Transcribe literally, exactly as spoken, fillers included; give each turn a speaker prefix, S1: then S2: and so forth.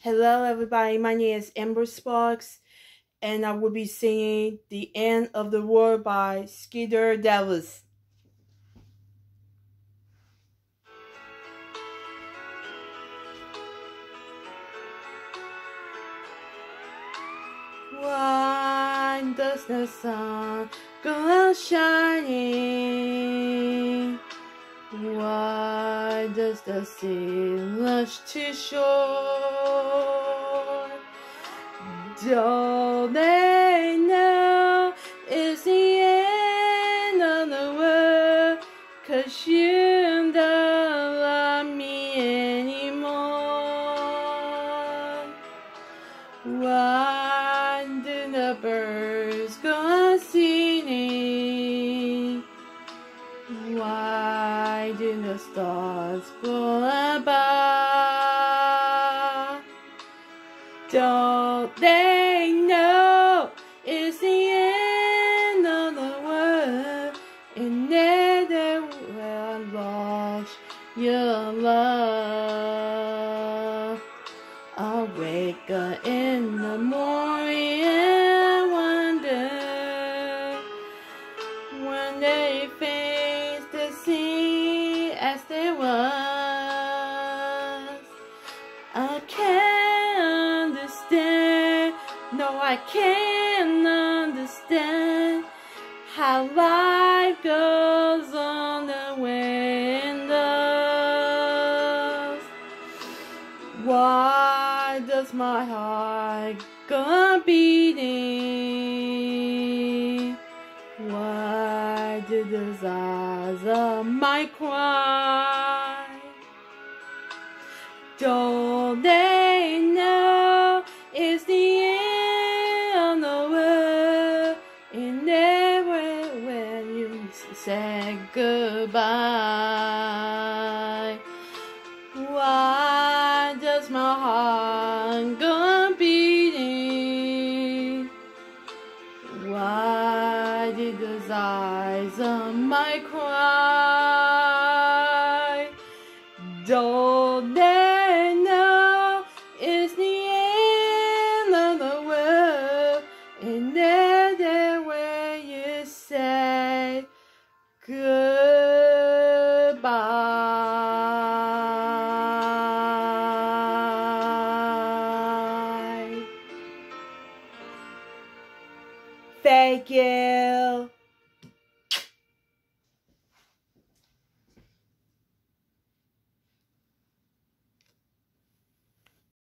S1: Hello everybody, my name is Amber Sparks and I will be singing The End of the World by Skeeter Dallas. Why does the sun go on shining? Why does the sea rush to shore? Don't they know it's the end of the world? 'Cause you don't love me anymore. Why do the birds go on singing? Why do the stars go above? Don't they know it's the end of the world, and then they will lost your love? I wake up in the morning and wonder when they face the sea as they was. I can't understand, no I can't understand how life goes on the windows. Why does my heart go on beating? Why do the eyes of my cry? Don't they know it's the end of the world, and never when you say goodbye? Why does my heart go on beating? Why did those eyes of my cry? Don't they know it's the end of the world, and then there where you say goodbye? Thank you.